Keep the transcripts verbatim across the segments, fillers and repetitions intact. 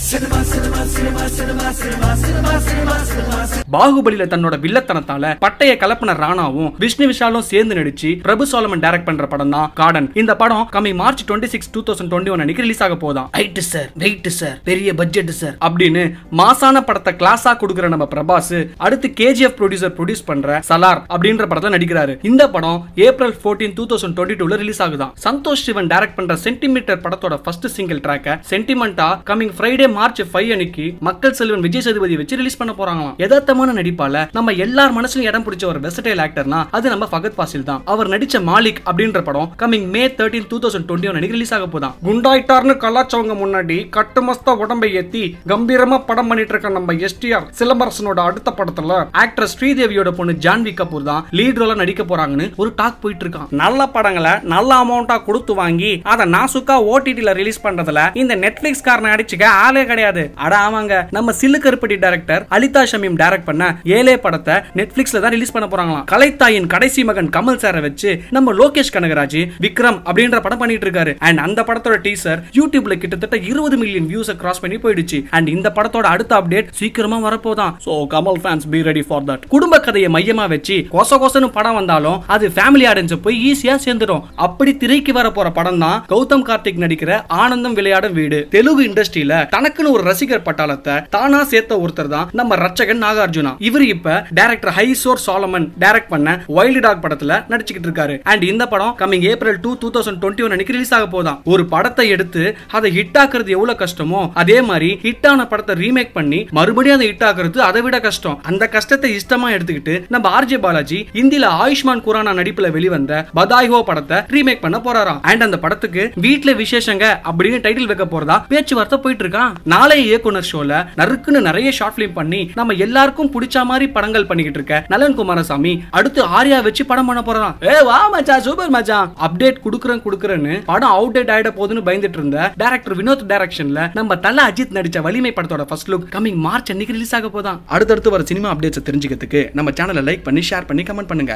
பாகுபலியில தன்னோட வில்லத்தனத்தால பட்டைய கலப்பின ராணாவும் விஷ்ணு விஷாலும் சேர்ந்து நடிச்சு பிரபு சோலமன் டைரக்ட் பண்ற படம் தான் கார்டன். இந்த படம் coming March twenty six two thousand twenty one அன்னைக்கு ரிலீஸ் ஆக போதான். ஹைட் சார், வெயிட் சார், பெரிய பட்ஜெட் சார் அப்படின்னு மாசான படத்தை கிளாஸா கொடுக்கிற நம்ம பிரபாஸ் அடுத்து கேஜிஎஃப் ப்ரொடியூசர் ப்ரொடியூஸ் பண்ற சலார் அப்படின்ற படத்துல நடிக்கிறாரு. இந்த படம் ஏப்ரல் பதினான்கு டூ தௌசண்ட் டுவெண்ட்டி டூ ல ரிலீஸ் ஆகுதான். சந்தோஷ் சிவன் டைரக்ட் பண்ற சென்டிமீட்டர் படத்தோட ஃபர்ஸ்ட் சிங்கிள் ட்ராக்க சென்டிமெண்டா கமிங் ஃப்ரைடே மார்ச் ஐந்து அன்னைக்கு மக்கள் செல்வன் விஜய் சேதுபதி வச்சு ரிலீஸ் பண்ண போறாங்களாம். யதார்த்தமான நடிப்பால நம்ம எல்லார் மனசுலயும் இடம் பிடிச்ச ஒரு வெர்சடைல் ஆக்டர்னா அது நம்ம ஃபகத் ஃபாசில் தான். அவர் நடிச்ச மாலிக் அப்படின்ற படம் கமிங் மே பதிமூன்று டூ தௌசண்ட் டுவெண்ட்டி ஒன் அன்னைக்கு ரிலீஸ் ஆக போதான். குண்டாயிட்டார்னு கலாச்சவங்க முன்னாடி கட்டுமஸ்தா உடம்பை ஏத்தி கம்பீரமா படம் பண்ணிட்டு இருக்க நம்ம எஸ்டிஆர் சிலம்பரசனோட அடுத்த படத்துல ஆக்டர் ஸ்ரீதேவியோட பொண்ணு ஜான்வி கபூர் தான் லீட் ரோலா நடிக்க போறாங்கன்னு ஒரு டாக் போயிட்டு இருக்கான். நல்ல படங்களை நல்ல அமௌண்டா கொடுத்து வாங்கி அதை நாசுக்கா ஓடிடில ரிலீஸ் பண்றதுல இந்த நெட்ஃபிளிக்ஸ் காரனை அடிச்சுக்க ஆளே கிடையாது. அட ஆமாங்க, நம்ம சில்லு கருப்பட்டி டைரக்டர் அலிதா ஷமீம் டைரக்ட் பண்ண ஏலே படத்தை நெட்ஃபிளிக்ஸ்ல தான் ரிலீஸ் பண்ண போறாங்களாம். கலைத்தாயின் கடைசி மகன் கமல் சாரை வச்சு நம்ம லோகேஷ் கனகராஜ் விக்ரம் அப்படின்ற படம் பண்ணிட்டு இருக்காரு. அண்ட் அந்த படத்தோட டீசர் யூடியூப்ல கிட்டத்தட்ட இருபது மில்லியன் வியூஸ் கிராஸ் பண்ணி போயிடுச்சு. அண்ட் இந்த படத்தோட அடுத்த அப்டேட் சீக்கிரமா வரப்போதான். So Kamal fans be ready for that. குடும்ப கதையை மையமா வச்சு கொச கொசன்னு படம் வந்தாலும் அது ஃபேமிலி ஆடியன்ஸ் போய் ஈஸியா சேர்ந்துடும். அப்படி திரைக்கு வர போற படம் தான் கௌதம் கார்த்திக் நடிக்கிற ஆனந்தம் விளையாடும் வீடு. தெலுங்கு இண்டஸ்ட்ரியில தனக்குன்னு ஒரு ரசிகர் பட்டாளத்தை தானா சேர்த்த ஒருத்தர் தான் நம்ம ரட்சகன் நாகார்ஜுனா. இவர் இப்ப டைரக்டர் ஹைசோர் சாலமன் டைரக்ட் பண்ண வைல்ட் டாக் படத்துல நடிச்சுக்கிட்டு இருக்காரு. அண்ட் இந்த படம் coming April two two thousand twenty one அன்னைக்கு ரிலீஸ் ஆக போதான். ஒரு படத்தை எடுத்து அதை ஹிட் ஆக்குறது எவ்வளவு கஷ்டமோ அதே மாதிரி ஹிட் ஆன படத்தை ரீமேக் பண்ணி மறுபடியும் அதை ஹிட் ஆக்குறது அதை விட கஷ்டம். அந்த கஷ்டத்தை இஷ்டமா எடுத்துக்கிட்டு நம்ம ஆர்ஜே பாலாஜி இந்தியில ஆயுஷ்மான் குரானா நடிப்புல வெளிவந்த பதாய்ஹோ படத்தை ரீமேக் பண்ண போறாராம். அண்ட் அந்த படத்துக்கு வீட்ல விசேஷங்க அப்படின்னு டைட்டில் வைக்க போறதா பேச்சுவார்த்தை போயிட்டு இருக்கான். நாளைய இயக்குனர் ஷோல நறுக்குன்னு நிறைய ஷார்ட் பிலிம் பண்ணி நம்ம எல்லாருக்கும் பிடிச்ச மாதிரி படங்கள் பண்ணிக்கிட்டு இருக்க நலன் குமாரசாமி அடுத்து ஆர்யா வச்சு படம் பண்ண போறான். ஏ வா மச்சான், சூப்பர் மச்சான், அப்டேட் குடுக்குறேன் குடுக்குறேன்னு படம் அவுடேட் ஆயிட போதுன்னு பயந்துட்டு இருந்த டைரக்டர் வினோத் டைரக்ஷன்ல நம்ம தல அஜித் நடிச்ச வலிமை படத்தோட ஃபர்ஸ்ட் லுக் கமிங் மார்ச் அன்னைக்கு ரிலீஸ் ஆக போதான். அடுத்தடுத்து வர சினிமா அப்டேட்ஸ் தெரிஞ்சுக்கிறதுக்கு நம்ம சேனலை லைக் பண்ணி ஷேர் பண்ணி கமெண்ட் பண்ணுங்க.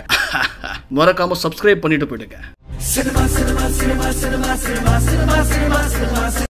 மறக்காம சப்ஸ்கிரைப் பண்ணிட்டு போயிடுங்க.